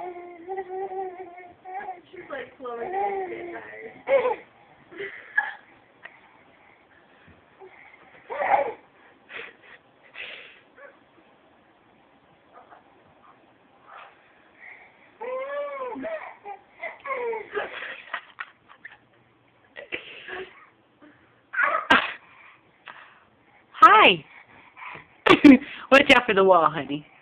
She's like slowing down to get tired. Hi. Watch out for the wall, honey.